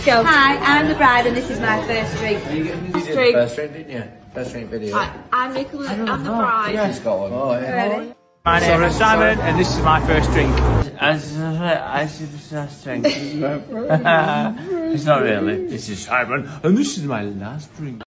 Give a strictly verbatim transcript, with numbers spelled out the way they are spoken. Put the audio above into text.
go. Hi, I'm the bride and this is my first drink. You did the Drink. first drink, didn't you? First drink video. Hi, I'm Nicola, I'm the bride. Yeah, she's got one. Oh, yeah. Ready? My name is Simon, and this is my first drink. I should have drink. It's not really. This is Simon, and this is my last drink.